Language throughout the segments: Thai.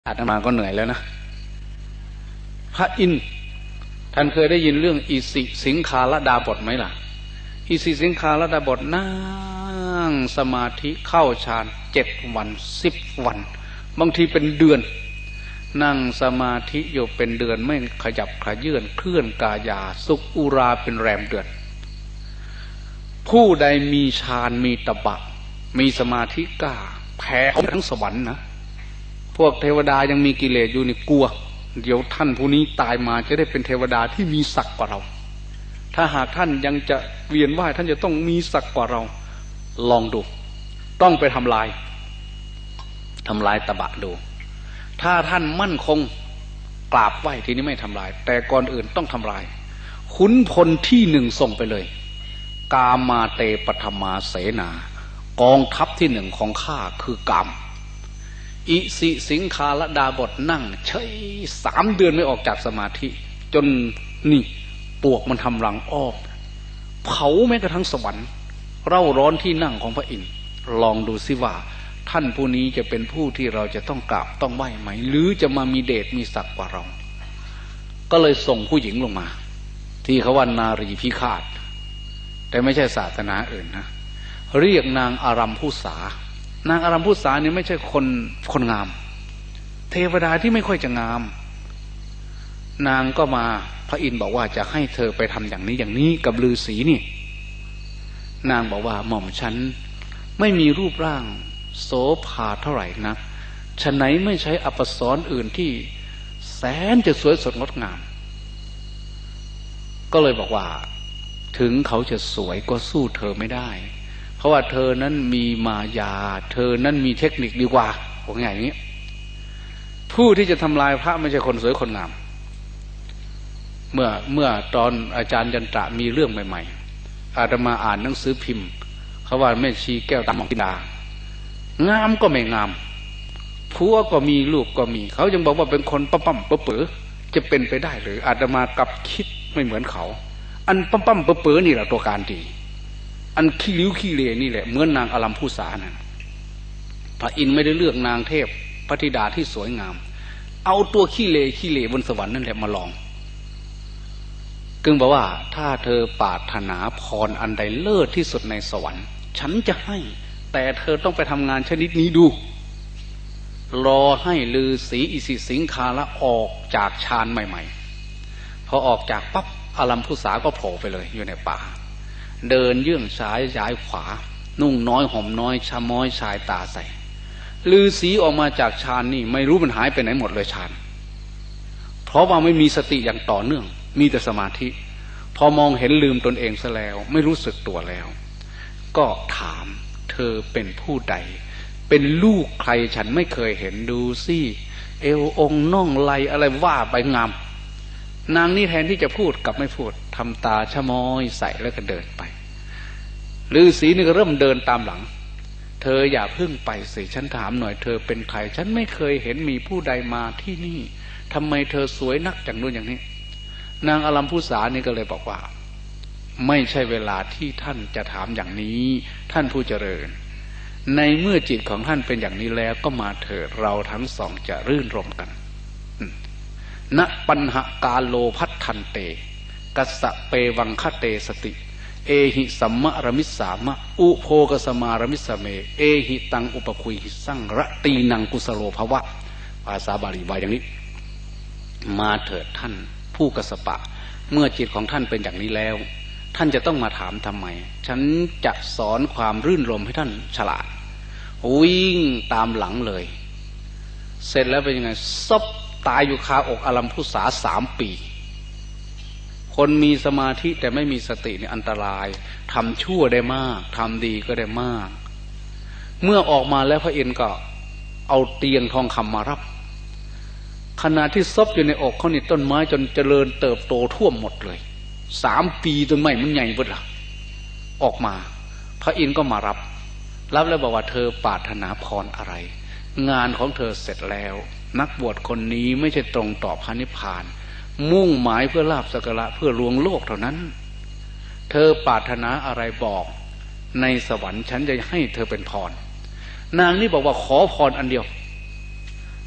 อาตมาก็เหนื่อยแล้วนะพระอินทร์ท่านเคยได้ยินเรื่องอิสิสิงคาลดาบทไหมล่ะอิสิสิงคาลดาบทนั่งสมาธิเข้าฌาน7 วัน10 วันบางทีเป็นเดือนนั่งสมาธิอยู่เป็นเดือนไม่ขยับขยื่นเคลื่อนกายาสุขอุราเป็นแรมเดือนผู้ใดมีฌานมีตบะมีสมาธิกล้าแผ่ทั้งสวรรค์นะพวกเทวดายังมีกิเลสอยู่นี่กลัวเดี๋ยวท่านผู้นี้ตายมาจะได้เป็นเทวดาที่มีศักดิ์กว่าเราถ้าหากท่านยังจะเวียนว่ายท่านจะต้องมีศักดิ์กว่าเราลองดูต้องไปทำลายตบะดูถ้าท่านมั่นคงกราบไหว้ทีนี้ไม่ทำลายแต่ก่อนอื่นต้องทำลายขุนพลที่หนึ่งส่งไปเลยกามาเตปฐมาเสนากองทัพที่หนึ่งของข้าคือกามอิสิสิงคาลดาบทนั่งเฉย3 เดือนไม่ออกจากสมาธิจนนี่ปวกมันทำรังอ้อมเผาแม้กระทั่งสวรรค์เร่าร้อนที่นั่งของพระอินทร์ลองดูสิว่าท่านผู้นี้จะเป็นผู้ที่เราจะต้องกราบต้องไหว้ไหมหรือจะมามีเดชมีศักดิ์กว่าเราก็เลยส่งผู้หญิงลงมาที่เขาว่านารีพิฆาตแต่ไม่ใช่ศาสนาอื่นนะเรียกนางอารัมพุสานางอารัมพุสาเนี่ยไม่ใช่คนงามเทวดาที่ไม่ค่อยจะงามนางก็มาพระอินทร์บอกว่าจะให้เธอไปทำอย่างนี้กับฤาษีนี่นางบอกว่าหม่อมฉันไม่มีรูปร่างโสภาเท่าไหร่นักฉะไหนไม่ใช้อัปสรอื่นที่แสนจะสวยสดงดงามก็เลยบอกว่าถึงเขาจะสวยก็สู้เธอไม่ได้เพราะว่าเธอนั้นมีมายาเธอนั้นมีเทคนิคดีกว่าผมอย่างนี้ผู้ที่จะทำลายพระไม่ใช่คนสวยคนงามเมื่อตอนอาจารย์ยันตระมีเรื่องใหม่ๆอาตมาอ่านหนังสือพิมพ์เขาว่าแม่ชีแก้วตามองกิดางามก็ไม่งามผัวก็มีลูกก็มีเขายังบอกว่าเป็นคนปั๊มเป๋อจะเป็นไปได้หรืออาตมากับคิดไม่เหมือนเขาอันปั๊มเป๋อนี่แหละตัวการดีอันขี้ริ้วขี้เลนี่แหละเหมือนนางอารัมพุสานั่นพระอินทร์ไม่ได้เลือกนางเทพพระธิดาที่สวยงามเอาตัวขี้เลบนสวรรค์นั่นแหละมาลองกึ่งบอกว่าถ้าเธอปรารถนาพรอันใดเลิศที่สุดในสวรรค์ฉันจะให้แต่เธอต้องไปทำงานชนิดนี้ดูรอให้ฤาษีอิสิสิงคาละออกจากฌานใหม่ๆพอออกจากปั๊บอารัมพุสาก็โผล่ไปเลยอยู่ในป่าเดินเยื่องซ้ายย้ายขวานุ่งน้อยห่มน้อยชะม้อยชายตาใสฤาษีออกมาจากฌานนี่ไม่รู้มันหายไปไหนหมดเลยฌานเพราะว่าไม่มีสติอย่างต่อเนื่องมีแต่สมาธิพอมองเห็นลืมตนเองซะแล้วไม่รู้สึกตัวแล้วก็ถามเธอเป็นผู้ใดเป็นลูกใครฉันไม่เคยเห็นดูสิเอวองค์น่องไหลอะไรว่าไปงามนางนี่แทนที่จะพูดกลับไม่พูดทำตาชะม้อยใส่แล้วก็เดินไปฤาษีนี่ก็เริ่มเดินตามหลังเธออย่าเพิ่งไปสิฉันถามหน่อยเธอเป็นใครฉันไม่เคยเห็นมีผู้ใดมาที่นี่ทำไมเธอสวยนักอย่างนู้นอย่างนี้นางอารัมพุสานี่ก็เลยบอกว่าไม่ใช่เวลาที่ท่านจะถามอย่างนี้ท่านผู้เจริญในเมื่อจิตของท่านเป็นอย่างนี้แล้วก็มาเถิดเราทั้งสองจะรื่นรมกันณปัญหากาโลพัทธันเตกัสสะเปวังคเตสติเอหิสัมมะระมิสสามะอุโภกสมารมิสเมเอหิตังอุปคุยหิสังระตีนังกุสโลภวะภาษาบาลีว่าอย่างนี้มาเถิดท่านผู้กัสสปะเมื่อจิตของท่านเป็นอย่างนี้แล้วท่านจะต้องมาถามทำไมฉันจะสอนความรื่นรมให้ท่านฉลาดวิ่งตามหลังเลยเสร็จแล้วเป็นยังไงซบตายอยู่คาอกอารัมพุสา3 ปีคนมีสมาธิแต่ไม่มีสตินี่อันตรายทำชั่วได้มากทำดีก็ได้มากเมื่อออกมาแล้วพระอินทร์ก็เอาเตียงทองคำมารับขณะที่ซบอยู่ในอกเขานี่ต้นไม้จนเจริญเติบโตท่วมหมดเลย3 ปีต้นไม้มันใหญ่หมดละออกมาพระอินทร์ก็มารับแล้วบอกว่าเธอปรารถนาพรอะไรงานของเธอเสร็จแล้วนักบวชคนนี้ไม่ใช่ตรงต่อพระนิพพานมุ่งหมายเพื่อลาภสักการะเพื่อลวงโลกเท่านั้นเธอปรารถนาอะไรบอกในสวรรค์ฉันจะให้เธอเป็นพรนางนี่บอกว่าขอพรอันเดียว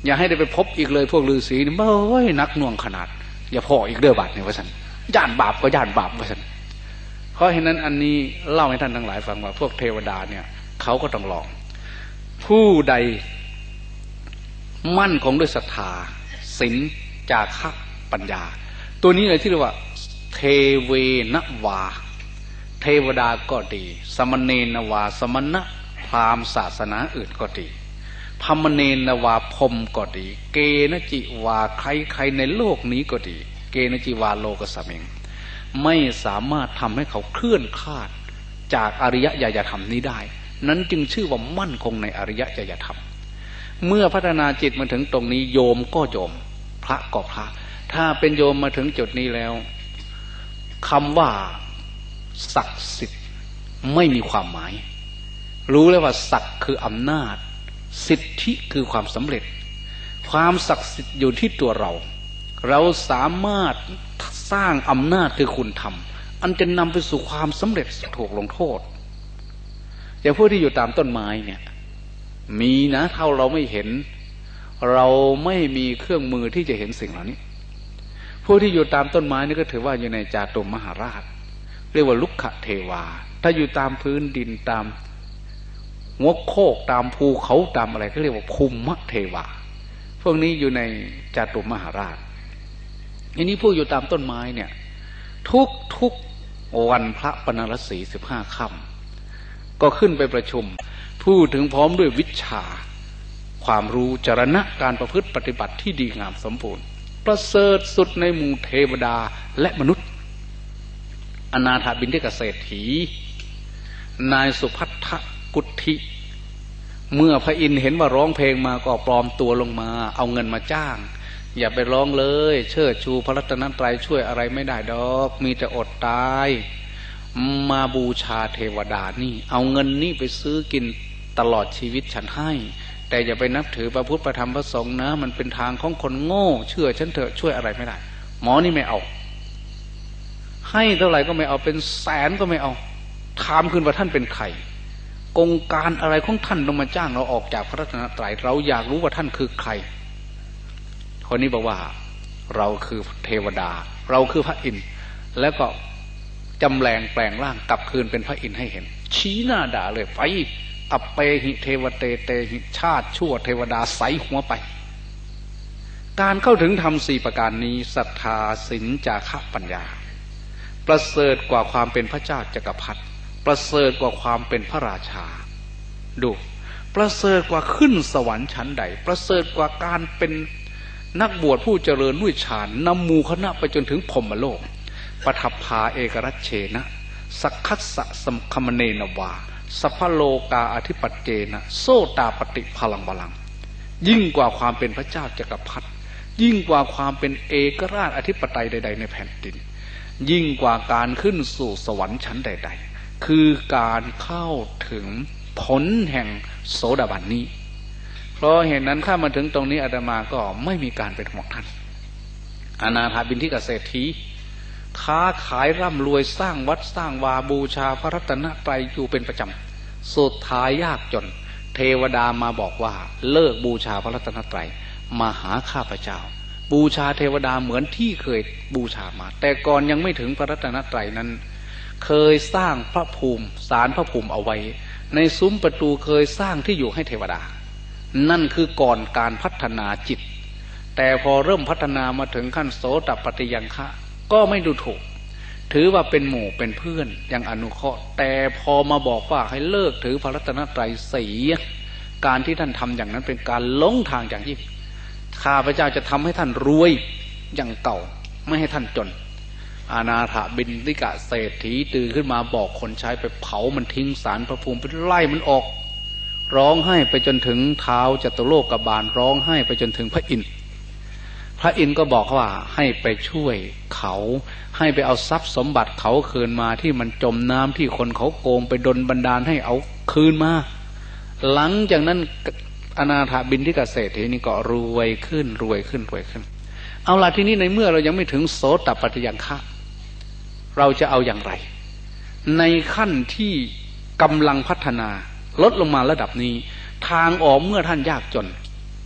อย่าให้ได้ไปพบอีกเลยพวกฤาษีนี่เบ้ยนักหน่วงขนาดอย่าพ่ออีกเด้อบาดเนี่ยว่าสันย่านบาปก็ย่านบาปว่าสันเพราะฉะนั้นอันนี้เล่าให้ท่านทั้งหลายฟังว่าพวกเทวดาเนี่ยเขาก็ต้องลองผู้ใดมั่นคงด้วยศรัทธาศีลจาคะปัญญาตัวนี้เลยที่เรียกว่าเทเวนวาเทวดาก็ดีสมณเณรวาสมณะพราหมณ์ศาสนาอื่นก็ดีพรหมเณรวาพรหมก็ดีเกณจิวาใครในโลกนี้ก็ดีเกณจิวาโลกสมิงไม่สามารถทำให้เขาเคลื่อนคลาดจากอริยญาณธรรมนี้ได้นั้นจึงชื่อว่ามั่นคงในอริยญาณธรรมเมื่อพัฒนาจิตมาถึงตรงนี้โยมก็โยมพระก็พระถ้าเป็นโยมมาถึงจุดนี้แล้วคำว่าศักดิ์สิทธิ์ไม่มีความหมายรู้แล้วว่าศักดิ์คืออำนาจสิทธิคือความสำเร็จความศักดิ์สิทธิ์อยู่ที่ตัวเราสามารถสร้างอำนาจคือคุณธรรมอันจะนำไปสู่ความสำเร็จถูกลงโทษอย่างพวกที่อยู่ตามต้นไม้เนี่ยมีนะเท่าเราไม่เห็นเราไม่มีเครื่องมือที่จะเห็นสิ่งเหล่านี้พวกที่อยู่ตามต้นไม้นี่ก็ถือว่าอยู่ในจาตุมมหาราชเรียกว่าลุกขเทวาถ้าอยู่ตามพื้นดินตามหัวโคกตามภูเขาตามอะไรก็เรียกว่าภูมิเทวาพวกนี้อยู่ในจาตุมมหาราชอันนี้พวกอยู่ตามต้นไม้เนี่ยทุกวันพระปนรสี15 ค่ำก็ขึ้นไปประชุมพูดถึงพร้อมด้วยวิชาความรู้จรณะการประพฤติปฏิบัติที่ดีงามสมบูรณ์ประเสริฐสุดในหมู่เทวดาและมนุษย์อนาถบิณฑิกเศรษฐีนายสุภัททกุฏฐิเมื่อพระอินทร์เห็นว่าร้องเพลงมาก็ปลอมตัวลงมาเอาเงินมาจ้างอย่าไปร้องเลยเชิดชูพระรัตนตรัยช่วยอะไรไม่ได้ดอกมีแต่อดตายมาบูชาเทวดานี่เอาเงินนี่ไปซื้อกินตลอดชีวิตฉันให้แต่อย่าไปนับถือพระพุทธพระธรรมพระสงฆ์นะมันเป็นทางของคนโง่เชื่อฉันเถอะช่วยอะไรไม่ได้หมอนี่ไม่เอาให้เท่าไหร่ก็ไม่เอาเป็นแสนก็ไม่เอาถามขึ้นว่าท่านเป็นใครกงการอะไรของท่านต้องมาจ้างเราออกจากพระรัตนตรัยเราอยากรู้ว่าท่านคือใครคนนี้บอกว่าเราคือเทวดาเราคือพระอินทร์แล้วก็จำแรงแปลงร่างกลับคืนเป็นพระอินทร์ให้เห็นชี้หน้าด่าเลยไปอัปเปหิเทวเตเตหิชาติชั่วเทวดาใสหัวไปการเข้าถึงธรรม4ประการนี้ศรัทธาศีลจาคะปัญญาประเสริฐกว่าความเป็นพระเจ้าจักรพรรดิประเสริฐกว่าความเป็นพระราชาดูประเสริฐกว่าขึ้นสวรรค์ชั้นใดประเสริฐกว่าการเป็นนักบวชผู้เจริญด้วยฌานนำหมู่คณะไปจนถึงพรหมโลกปทัพพาเอกรัชเชนะสักคัสสะสัมคมเนนวาสัพพโลกาอธิปัจเจนะโสตาปฏิพลังบาลังยิ่งกว่าความเป็นพระเจ้าจักรพรรดิยิ่งกว่าความเป็นเอกราชอธิปไตยใดๆในแผ่นดินยิ่งกว่าการขึ้นสู่สวรรค์ชั้นใดๆคือการเข้าถึงผลแห่งโสดาบันนี้เพราะเหตุนั้นข้ามาถึงตรงนี้อาตมาก็ไม่มีการเป็นห่วงท่านอนาถบิณฑิกเศรษฐีค้าขายร่ำรวยสร้างวัดสร้างวาบูชาพระรัตนตรัยอยู่เป็นประจำสุดท้ายยากจนเทวดามาบอกว่าเลิกบูชาพระรัตนตรัยมาหาข้าพเจ้าบูชาเทวดาเหมือนที่เคยบูชามาแต่ก่อนยังไม่ถึงพระรัตนตรัยนั้นเคยสร้างพระภูมิศาลพระภูมิเอาไว้ในซุ้มประตูเคยสร้างที่อยู่ให้เทวดานั่นคือก่อนการพัฒนาจิตแต่พอเริ่มพัฒนามาถึงขั้นโสตปัตติยังคะก็ไม่ดูถูกถือว่าเป็นหมู่เป็นเพื่อนยังอนุเคราะห์แต่พอมาบอกว่าให้เลิกถือพระรัตนตรัยเสียการที่ท่านทำอย่างนั้นเป็นการหลงทางอย่างยิ่งข้าพเจ้าจะทำให้ท่านรวยอย่างเก่าไม่ให้ท่านจนอนาถบิณฑิกเศรษฐีตื่นขึ้นมาบอกคนใช้ไปเผามันทิ้งศาลพระภูมิไปไล่มันออกร้องไห้ไปจนถึงเท้าจตุโลกบาลร้องไห้ไปจนถึงพระอินทร์พระอินทร์ก็บอกว่าให้ไปช่วยเขาให้ไปเอาทรัพย์สมบัติเขาคืนมาที่มันจมน้ำที่คนเขาโกงไปดลบันดาลให้เอาคืนมาหลังจากนั้นอนาถบิณฑิกเศรษฐีนี่ก็รวยขึ้นเอาล่ะที่นี้ในเมื่อเรายังไม่ถึงโสตปัตติยังคะเราจะเอาอย่างไรในขั้นที่กำลังพัฒนาลดลงมาระดับนี้ทางออกเมื่อท่านยากจน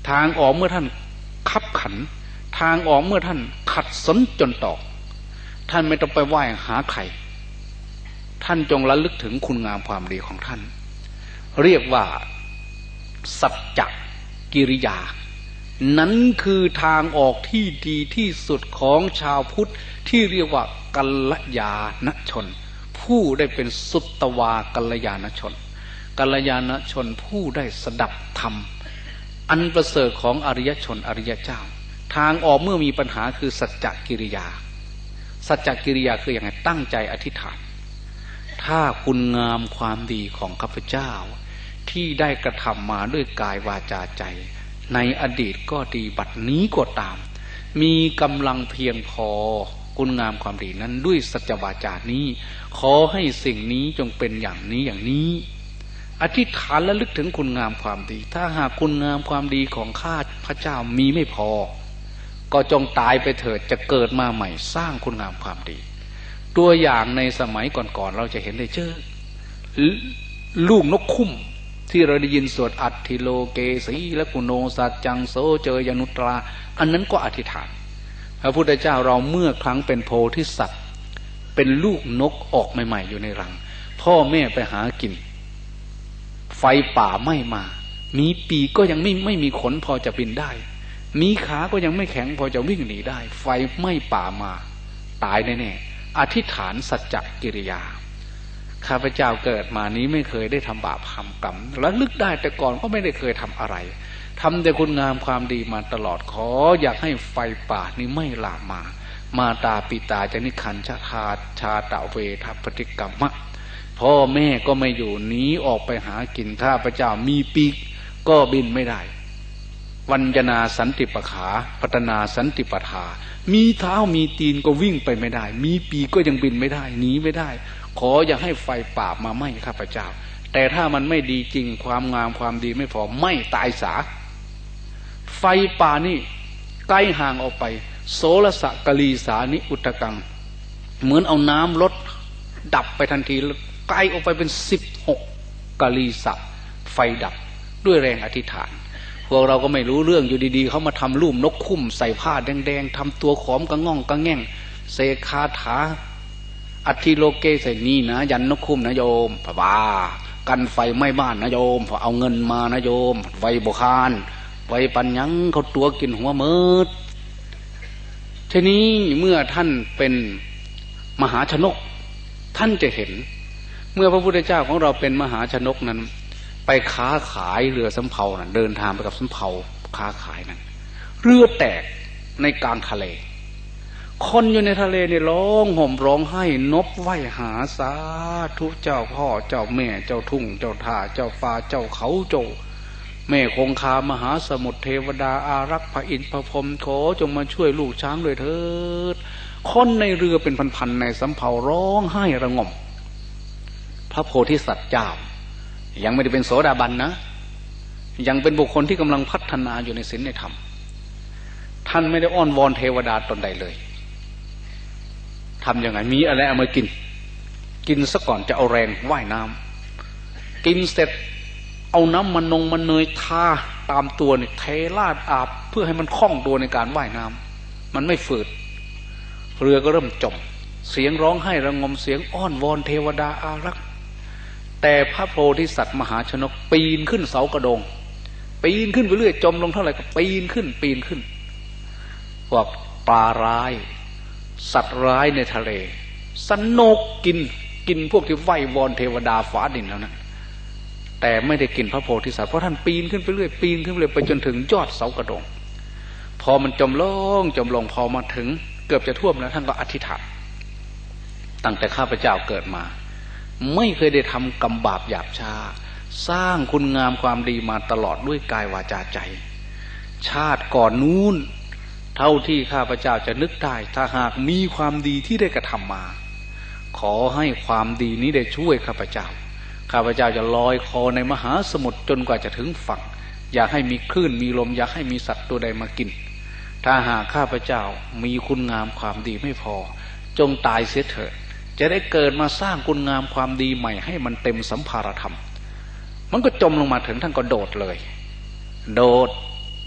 ทางออกเมื่อท่านคับขันทางออกเมื่อท่านขัดสนจนตอกท่านไม่ต้องไปไหว้หาใครท่านจงระลึกถึงคุณงามความดีของท่านเรียกว่าสัจจกิริยานั้นคือทางออกที่ดีที่สุดของชาวพุทธที่เรียกว่ากัลยาณชนผู้ได้เป็นสุตตวากัลยาณชนกัลยาณชนผู้ได้สดับธรรมอันประเสริฐของอริยชนอริยเจ้าทางออกเมื่อมีปัญหาคือสัจจกิริยาสัจจกิริยาคืออย่างไรตั้งใจอธิษฐานถ้าคุณงามความดีของข้าพเจ้าที่ได้กระทำมาด้วยกายวาจาใจในอดีตก็ดีบัดนี้ก็ตามมีกำลังเพียงพอคุณงามความดีนั้นด้วยสัจวาจานี้ขอให้สิ่งนี้จงเป็นอย่างนี้อย่างนี้อธิษฐานและลึกถึงคุณงามความดีถ้าหากคุณงามความดีของข้าพระเจ้ามีไม่พอก็จงตายไปเถิดจะเกิดมาใหม่สร้างคุณงามความดีตัวอย่างในสมัยก่อนๆเราจะเห็นได้เจอลูกนกคุ้มที่เราได้ยินสวดอัตถิโลเกสีและกุโนสัจจังโสเจยนุตราอันนั้นก็อธิษฐานพระพุทธเจ้าเราเมื่อครั้งเป็นโพธิสัตว์เป็นลูกนกออกใหม่ๆอยู่ในรังพ่อแม่ไปหากินไฟป่าไหม้มามีปีกก็ยังไม่มีขนพอจะบินได้มีขาก็ยังไม่แข็งพอจะวิ่งหนีได้ไฟไหม้ป่ามาตายแน่ๆอธิษฐานสัจจกิริยาข้าพเจ้าเกิดมานี้ไม่เคยได้ทำบาปทำกรรมและลึกได้แต่ก่อนก็ไม่ได้เคยทำอะไรทำแต่คุณงามความดีมาตลอดขออยากให้ไฟป่านี้ไม่ลามมาตาปิตาจนิคันชาชาตะเวทัปฏิกรรมะพ่อแม่ก็ไม่อยู่หนีออกไปหากินข้าพเจ้ามีปีกก็บินไม่ได้วัญญนาสันติปขาปัตนาสันติปทามีเท้ามีตีนก็วิ่งไปไม่ได้มีปีกก็ยังบินไม่ได้หนีไม่ได้ขออย่าให้ไฟป่ามาไหม้ข้าพเจ้าแต่ถ้ามันไม่ดีจริงความงามความดีไม่พอไม่ตายสาไฟป่านี่ใกล้ห่างออกไปโสรสะกลีสานิอุตกังเหมือนเอาน้ำลดดับไปทันทีไกลออกไปเป็น16กลีสะไฟดับด้วยแรงอธิษฐานพวกเราก็ไม่รู้เรื่องอยู่ดีๆเขามาทำรูปนกคุ้มใส่ผ้าแดงๆทำตัวขอมกระง่องกระแง่งเสกคาถาอัตถิโลเกใส่นี่นะยันนกคุ้มนะโยมพระบากันไฟไหม้บ้านนะโยมพอเอาเงินมานะโยมไฟบุคานไฟปัญญังเขาตัวกินหัวมืดทีนี้เมื่อท่านเป็นมหาชนกท่านจะเห็นเมื่อพระพุทธเจ้าของเราเป็นมหาชนกนั้นไปค้าขายเรือสำเภานั้นเดินทางไปกับสำเภาค้าขายนั้นเรือแตกในกลางทะเลคนอยู่ในทะเลเนี่ยร้องห่มร้องไห้นบไหว้หาสาธุเจ้าพ่อเจ้าแม่เจ้าทุ่งเจ้าท่าเจ้าฟ้าเจ้าเขาโจแม่คงคามหาสมุทรเทวดาอารักษ์พระอินทร์พระพรหมขอจงมาช่วยลูกช้างด้วยเถิดคนในเรือเป็นพันๆในสำเภาร้องไห้ระงมพระโพธิสัตว์เจ้ายังไม่ได้เป็นโสดาบันนะยังเป็นบุคคลที่กำลังพัฒนาอยู่ในศีลในธรรมท่านไม่ได้อ้อนวอนเทวดาตนใดเลยทำยังไงมีอะไรเอามากินซะก่อนจะเอาแรงว่ายน้ำกินเสร็จเอาน้ำมันเนยทาตามตัวเนี่ยเทราดอาบเพื่อให้มันคล่องตัวในการว่ายน้ำมันไม่ฝืดเรือก็เริ่มจมเสียงร้องไห้ระงมเสียงอ้อนวอนเทวดาอารักษ์แต่พระโพธิสัตว์มหาชนกปีนขึ้นเสากระโดงปีนขึ้นไปเรื่อยจมลงเท่าไหร่ก็ปีนขึ้นพวกปลาร้ายสัตว์ร้ายในทะเลสนุกกินพวกที่ไหว้วอนเทวดาฟ้าดินแล้วนะแต่ไม่ได้กินพระโพธิสัตว์เพราะท่านปีนขึ้นไปเรื่อยไปจนถึงยอดเสากระโดงพอมันจมลงพอมาถึงเกือบจะท่วมแล้วท่านก็อธิษฐานตั้งแต่ข้าพเจ้าเกิดมาไม่เคยได้ทำกรรมบาปหยาบช้าสร้างคุณงามความดีมาตลอดด้วยกายวาจาใจชาติก่อนนู้นเท่าที่ข้าพเจ้าจะนึกได้ถ้าหากมีความดีที่ได้กระทำมาขอให้ความดีนี้ได้ช่วยข้าพเจ้าจะลอยคอในมหาสมุทรจนกว่าจะถึงฝั่งอยากให้มีคลื่นมีลมอยากให้มีสัตว์ตัวใดมากินถ้าหากข้าพเจ้ามีคุณงามความดีไม่พอจงตายเสียเถิดจะได้เกิดมาสร้างคุณงามความดีใหม่ให้มันเต็มสัมภารธรรมมันก็จมลงมาถึงท่านก็โดดเลยโดด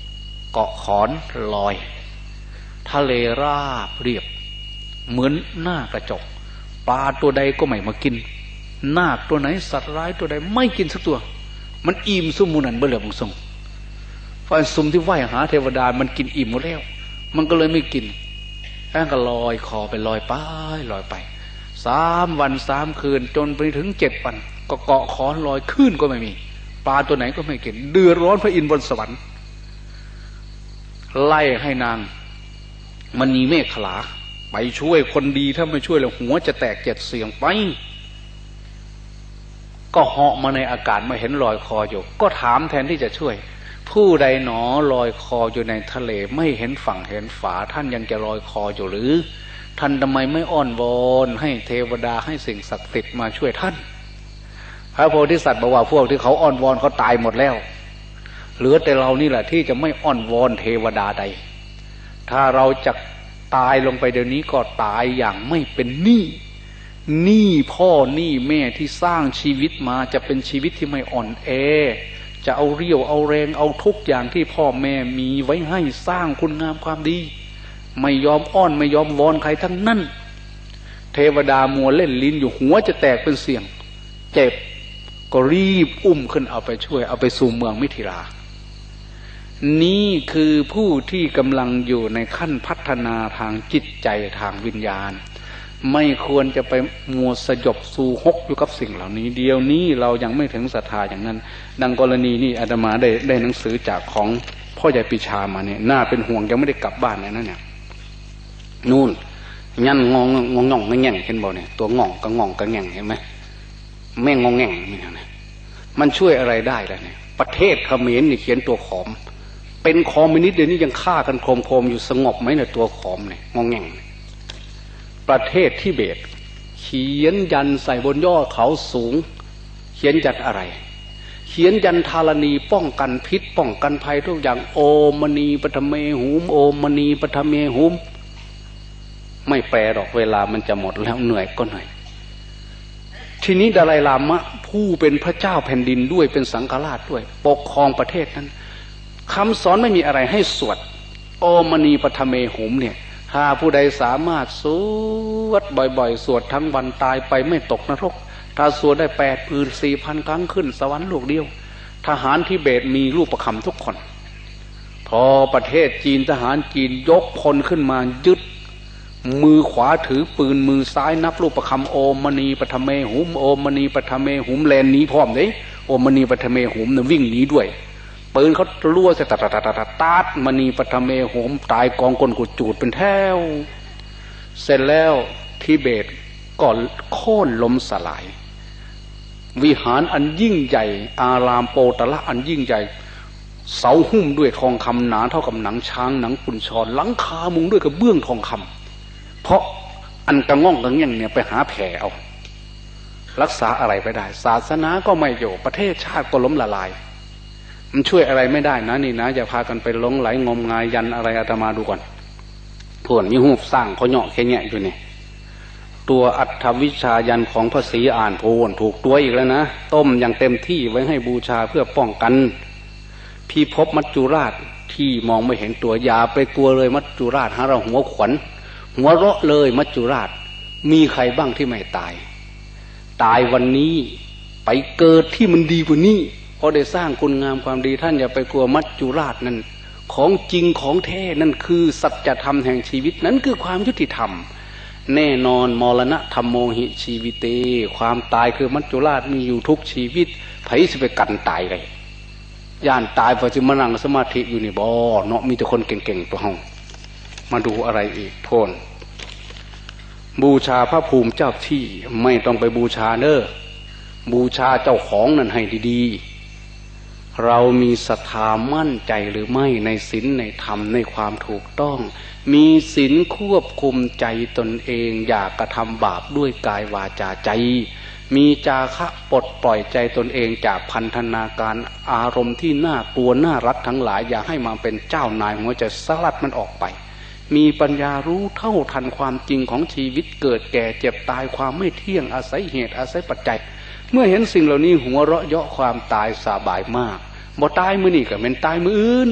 เกาะขอนลอยทะเลราบเรียบเหมือนหน้ากระจกปลาตัวใดก็ไม่มากินนาคตัวไหนสัตว์ร้ายตัวใดไม่กินสักตัวมันอิ่มซุ่มมูนันเบลือบุงทรงเพราะซุ่มที่ไหว้หาเทวดามันกินอิ่มหมดแล้วมันก็เลยไม่กินแอ้งก็ลอยคอไปลอยไป3 วัน 3 คืนจนไปถึง7 วันก็เกาะขอนลอยขึ้นก็ไม่มีปลาตัวไหนก็ไม่กินเดือดร้อนพระอินทร์บนสวรรค์ไล่ให้นางมณีเมขลาไปช่วยคนดีถ้าไม่ช่วยแล้วหัวจะแตก7 เสียงไปก็เหาะมาในอากาศมาเห็นลอยคออยู่ก็ถามแทนที่จะช่วยผู้ใดหนอลอยคออยู่ในทะเลไม่เห็นฝั่งเห็นฝาท่านยังจะลอยคออยู่หรือท่านทำไมไม่อ้อนวอนให้เทวดาให้สิ่งศักดิ์สิทธิ์มาช่วยท่านพระโพธิสัตว์บอกว่าพวกที่เขาอ้อนวอนเขาตายหมดแล้วเหลือแต่เรานี่แหละที่จะไม่อ้อนวอนเทวดาใดถ้าเราจะตายลงไปเดี๋ยวนี้ก็ตายอย่างไม่เป็นหนี้พ่อหนี้แม่ที่สร้างชีวิตมาจะเป็นชีวิตที่ไม่อ่อนแอจะเอาเรี่ยวเอาแรงเอาทุกอย่างที่พ่อแม่มีไว้ให้สร้างคุณงามความดีไม่ยอมอ้อนไม่ยอมวอนใครทั้งนั้นเทวดามัวเล่นลิ้นอยู่หัวจะแตกเป็นเสียงเจ็บก็รีบอุ้มขึ้นเอาไปช่วยเอาไปสู่เมืองมิถิลานี่คือผู้ที่กำลังอยู่ในขั้นพัฒนาทางจิตใจทางวิญญาณไม่ควรจะไปมัวสยบสู่ฮกอยู่กับสิ่งเหล่านี้เดียวนี้เรายังไม่ถึงศรัทธาอย่างนั้นดังกรณีนี้อาตมาได้หนังสือจากของพ่อใหญ่ปิชามาเนี่ยน่าเป็นห่วงยังไม่ได้กลับบ้านเลยนะเนี่ยนู่นยันงองไม่แง่งเห็นบ่เนี่ยตัวงองก็แง่งเห็นไหมแม่งงแง่งนี่นะมันช่วยอะไรได้ล่ะเนี่ยประเทศเขมรนี่เขียนตัวขอมเป็นคอมมิวนิสต์เดี๋ยวนี้ยังฆ่ากันโคมอยู่สงบไหมเนี่ยตัวขอมเนี่ยงงแง่งประเทศทิเบตเขียนยันใส่บนยอดเขาสูงเขียนยันอะไรเขียนยันธารณีป้องกันพิษป้องกันภัยทุกอย่างโอมณีปฐเมหุมโอมณีปฐเมหุมไม่แปลหรอกเวลามันจะหมดแล้วเหนื่อยก็เหนื่อยทีนี้ดาไลลามะผู้เป็นพระเจ้าแผ่นดินด้วยเป็นสังฆราชด้วยปกครองประเทศนั้นคำสอนไม่มีอะไรให้สวดโอมณีปฐเมหุมเนี่ยถ้าผู้ใดสามารถสวดบ่อยๆสวดทั้งวันตายไปไม่ตกนรกถ้าสวดได้84,000 ครั้งขึ้นสวรรค์ลูกเดียวทหารทิเบตมีรูปประคำทุกคนพอประเทศจีนทหารจีนยกพลขึ้นมายึดมือขวาถือปืนมือซ้ายนับรูปประคำโอมณีปฐเมหุมโอมณีปฐเมหุมแลนหนีพร้อมเลยโอมณีปฐเมหุมเนี่ยวิ่งหนีด้วยปืนเขาลั่วใส่ตาดมณีปฐเมหุมตายกองก้นกุดจูดเป็นแถวเสร็จแล้วทิเบตก็โค่นล้มสลายวิหารอันยิ่งใหญ่อารามโปตละอันยิ่งใหญ่เสาหุ้มด้วยทองคำหนาเท่ากับหนังช้างหนังกุญชรหลังคามุงด้วยกระเบื้องทองคำเพราะอันกระง่องกระเงี้ยงเนี่ยไปหาแผลเอารักษาอะไรไปได้ศาสนาก็ไม่อยู่ประเทศชาติก็ล้มละลายมันช่วยอะไรไม่ได้นะนี่นะอย่าพากันไปหลงไหลงมงายยันอะไรอาตมาดูก่อนพวกมีหูสร้างเขาเหาะแค่เนี้ยอยู่นี่ตัวอัตถวิชายันของพระศรีอ่านโพนถูกตัวอีกแล้วนะต้มอย่างเต็มที่ไว้ให้บูชาเพื่อป้องกันพิภพมัจจุราชที่มองไม่เห็นตัวอย่าไปกลัวเลยมัจจุราชหาเราหัวขวัญหัวเราะเลยมัจจุราชมีใครบ้างที่ไม่ตายวันนี้ไปเกิดที่มันดีกว่านี้พอได้สร้างคุณงามความดีท่านอย่าไปกลัวมัจจุราชนั่นของจริงของแท้นั่นคือสัจธรรมแห่งชีวิตนั้นคือความยุติธรรมแน่นอนมรณะธรรมโมหิชีวิเตความตายคือมัจจุราชมีอยู่ทุกชีวิตไผสิไปกันตายเลยย่านตายพอจะมานั่งสมาธิอยู่นี่บ่เนาะมีแต่คนเก่งๆตัวเฮามาดูอะไรอีกโทนบูชาพระภูมิเจ้าที่ไม่ต้องไปบูชาเด้อบูชาเจ้าของนั่นให้ดีๆเรามีศรัทธามั่นใจหรือไม่ในศีลในธรรมในความถูกต้องมีศีลควบคุมใจตนเองอย่ากระทำบาปด้วยกายวาจาใจมีจาคะปลดปล่อยใจตนเองจากพันธนาการอารมณ์ที่น่ากลัวน่ารักทั้งหลายอย่าให้มาเป็นเจ้านายหัวใจสลัดมันออกไปมีปัญญารู้เท่าทันความจริงของชีวิตเกิดแก่เจ็บตายความไม่เที่ยงอาศัยเหตุอาศัยปัจจัยเมื่อเห็นสิ่งเหล่านี้หัวเราะเยาะความตายสบายมากบ่ตายมื้อนี้ก็เป็นตายมื้ออื่น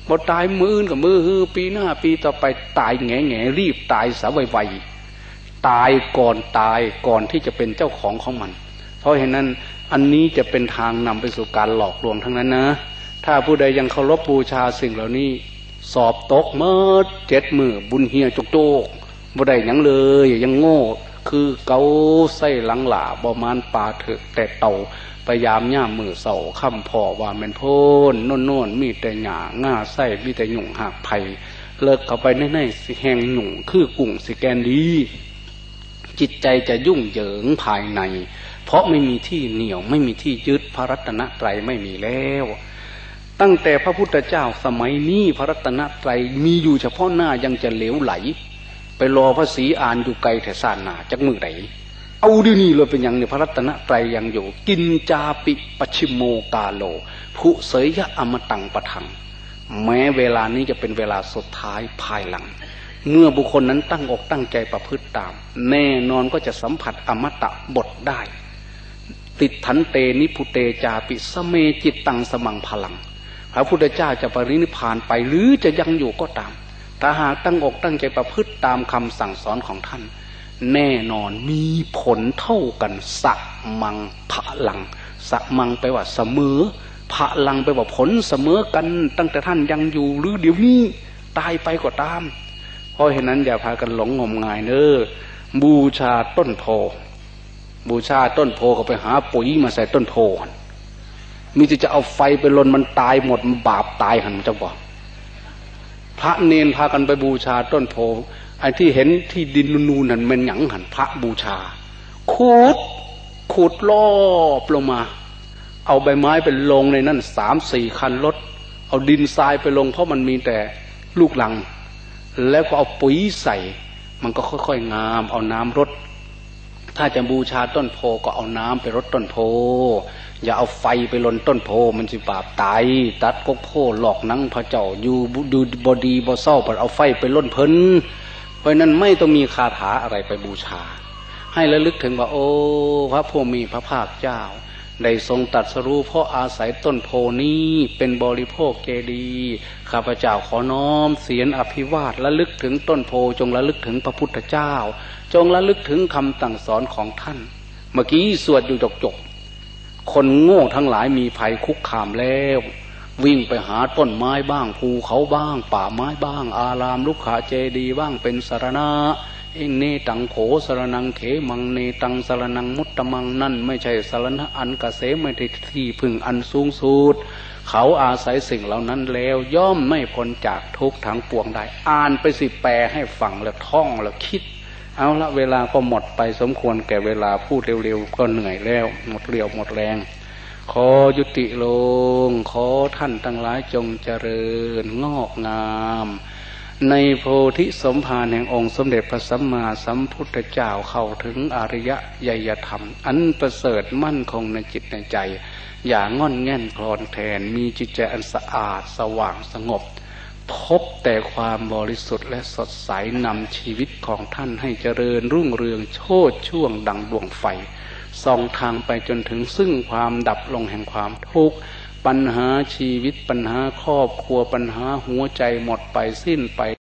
บ่ตายมืออื่นกับมือปีหน้าปีต่อไปตายแง่รีบตายซะไวๆตายก่อนที่จะเป็นเจ้าของมันเพราะฉะนั้นอันนี้จะเป็นทางนำไปสู่การหลอกลวงทั้งนั้นนะถ้าผู้ใดยังเคารพบูชาสิ่งเหล่านี้สอบตกเมื่อ7 มื้อบุญเฮียจุกโจกบ่ได้หยังเลยยังโง่คือเกาไส้หลังหล่าบ่มานปลาเถอะแต่เต่าพยายามย่ามมือเสาค่ำพ่อว่าแม่นโพนโน่นมีแต่หญ้าง่าไส้มีแต่หยุ่งหักไผ่เลิกเข้าไปในสิแหงหนุ่งคือกุ้งสิแกนดีจิตใจจะยุ่งเหยิงภายในเพราะไม่มีที่เหนี่ยวไม่มีที่ยึดพระรัตนตรัยไม่มีแล้วตั้งแต่พระพุทธเจ้าสมัยนี้พระรัตนตรัยมีอยู่เฉพาะหน้ายังจะเหลวไหลไปรอพระศรีอานอยู่ไกลแต่ศาสนาจักมือไหนเอาดีนี่เลยเป็นอย่างเนี่ยพระรัตนตรัยยังอยู่กินจาปิปชิโมกาโลผู้เสยยะอมตังปะทังแม้เวลานี้จะเป็นเวลาสุดท้ายภายหลังเมื่อบุคคลนั้นตั้งอกตั้งใจประพฤติตามแน่นอนก็จะสัมผัสอมตะบทได้ติดทันเตนิพุเตจาปิสเมจิตตังสมังพลังพระพุทธเจ้าจะปรินิพพานไปหรือจะยังอยู่ก็ตามถ้าหากตั้งอกตั้งใจประพฤติตามคำสั่งสอนของท่านแน่นอนมีผลเท่ากันสักมังพลังสักมังไปว่าเสมอพลังไปว่าผลเสมอกันตั้งแต่ท่านยังอยู่หรือเดี๋ยวนี้ตายไปก็ตามเพราะฉะนั้นอย่าพากันหลงงมงายเนอบูชาต้นโพบูชาต้นโพก็ไปหาปุ๋ยมาใส่ต้นโพมีจะเอาไฟไปลนมันตายหมดมันบาปตายหันเจ้าบ่พระเนนพากันไปบูชาต้นโพไอ้ที่เห็นที่ดินนูนๆนั่นมันหยังหันพระบูชาขุดรอบลงมาเอาใบไม้ไปลงในนั่น3-4 คันรถเอาดินทรายไปลงเพราะมันมีแต่ลูกลังแล้วก็เอาปุ๋ยใส่มันก็ค่อยๆงามเอาน้ำรดถ้าจะบูชาต้นโพก็เอาน้ำไปรดต้นโพอย่าเอาไฟไปลนต้นโพมันสิบาปตายตัดกกโพหลอกนังพระเจ้าอยู่ดูบดีบเศร้าเอาไฟไปลนเพิ่นเพราะนั้นไม่ต้องมีคาถาอะไรไปบูชาให้ระลึกถึงว่าโอ้พระผู้มีพระภาคเจ้าได้ทรงตรัสรู้เพราะอาศัยต้นโพนี้เป็นบริโภคเจดีย์ข้าพเจ้าขอน้อมเสียงอภิวาทระลึกถึงต้นโพจงระลึกถึงพระพุทธเจ้าจงระลึกถึงคำสั่งสอนของท่านเมื่อกี้สวดอยู่จบคนโง่ทั้งหลายมีภัยคุกคามแล้ววิ่งไปหาต้นไม้บ้างภูเขาบ้างป่าไม้บ้างอารามลุกขาเจดีย์บ้างเป็นสรณะเองเนตังโขสรนังเขมังเนตังสรนังมุตตมังนั่นไม่ใช่สรณะอันกเกษมไม่ได้ที่พึ่งอันสูงสุดเขาอาศัยสิ่งเหล่านั้นแล้วย่อมไม่พ้นจากทุกข์ทั้งปวงได้อ่านไปสิแปลให้ฟังแล้วท่องแล้วคิดเอาละเวลาก็หมดไปสมควรแก่เวลาพูดเร็วๆก็เหนื่อยแล้วหมดเรี่ยวหมดแรงขอยุติลงขอท่านทั้งหลายจงเจริญงอกงามในโพธิสมภารแห่งองค์สมเด็จพระสัมมาสัมพุทธเจ้าเข้าถึงอริยญยธรรมอันประเสริฐมั่นคงในจิตในใจอย่างงอนแง่นคลอนแคลนมีจิตใจอันสะอาดสว่างสงบพบแต่ความบริสุทธิ์และสดใสนำชีวิตของท่านให้เจริญรุ่งเรืองโชติช่วงดังดวงไฟส่องทางไปจนถึงซึ่งความดับลงแห่งความทุกข์ปัญหาชีวิตปัญหาครอบครัวปัญหาหัวใจหมดไปสิ้นไป